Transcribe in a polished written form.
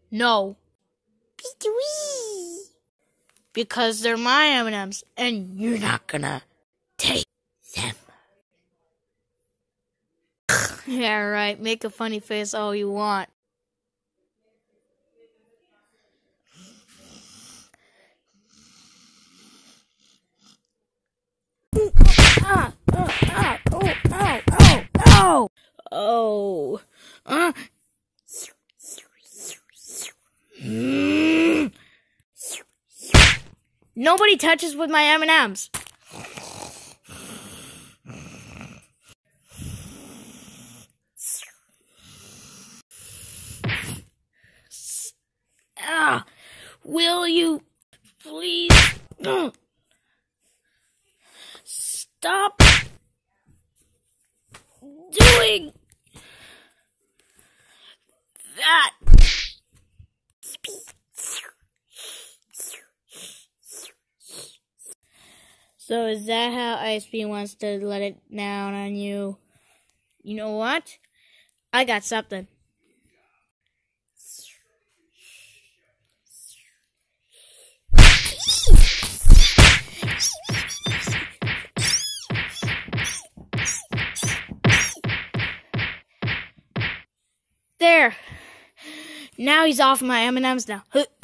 No. Because they're my M&Ms, and you're not gonna take them. Yeah, right. Make a funny face all you want. Oh. Nobody touches with my M&Ms. Will you please stop doing that? So is that how Ice Pea wants to let it down on you? You know what? I got something. There. Now he's off my M&Ms now.